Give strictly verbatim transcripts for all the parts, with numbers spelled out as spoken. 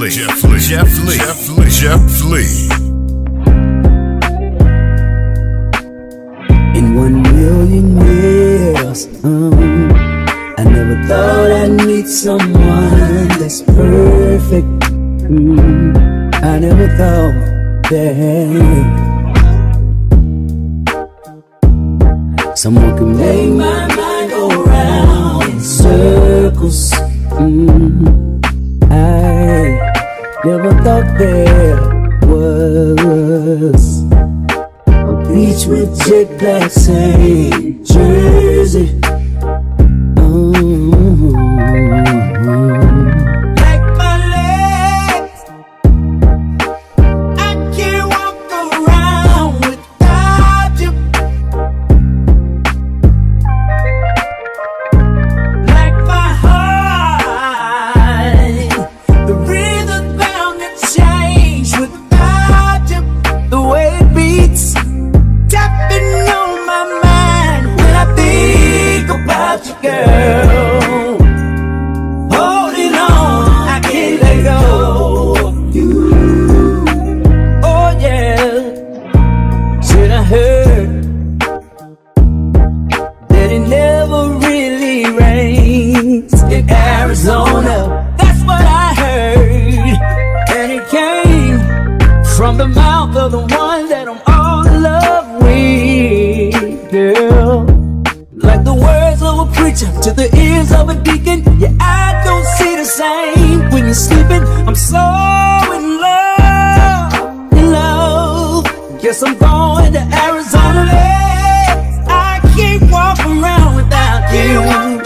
Lee, Jeff Lee, Jeff Lee, Jeff Lee, Jeff Lee. In one million years, um, I never thought I'd meet someone that's perfect. Mm, I never thought that someone could make my mind go round in circles. Mm, I never thought there was a beach with jet black sand Jersey. Mm-hmm. Like my legs, I can't walk around without you. Like my heart, the rhythm bound to change without you. The way it beats, tapping on my mind when I think about you, girl. Holding on, I can't let go of you. Oh yeah, should I heard that it never really rains in Arizona? That's what I heard, and it came from the mouth of the one that I'm all in love with, girl. Like the words of a preacher to the ears of a deacon. Yeah, I don't see the same when you're sleeping. I'm so in love, in love. Guess I'm going to Arizona. I can't walk around without you.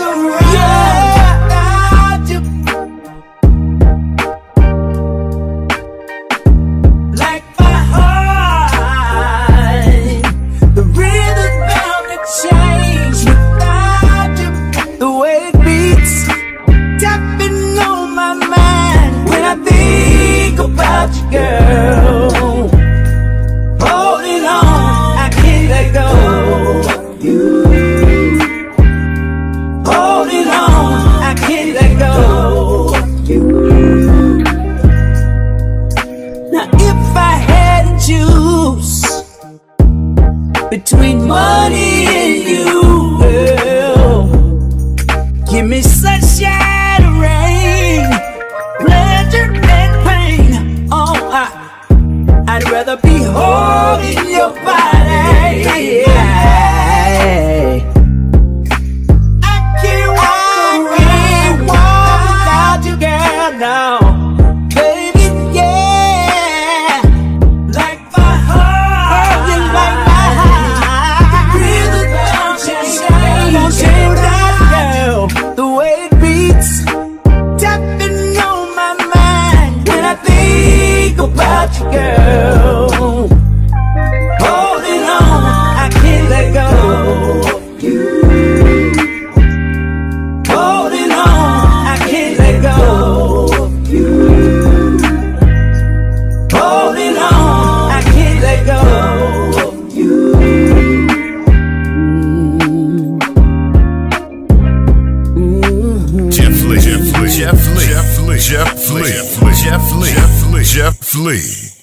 Girl, holding on, I can't let go of you. Holding on, I can't let go of you. Now if I had to choose between money and you, girl, give me sunshine and rain, pleasure and pain. Oh, I, I'd rather be holding your body. Yeah. I can't walk, I can't walk without you, girl, no. Baby, yeah. Like my heart, oh, you like my heart. Really don't change, don't change without you, girl. The way it beats, tapping on my mind when I think about you, girl. Holding on, I can't let go of you. Holding on, I can't let go of you. Holding on, I can't let go of you. Mm-hmm. Jeff Lee, Jeff Lee, Jeff Lee, Jeff Lee, Jeff Lee, Jeff Lee, Jeff Lee, Jeff Lee.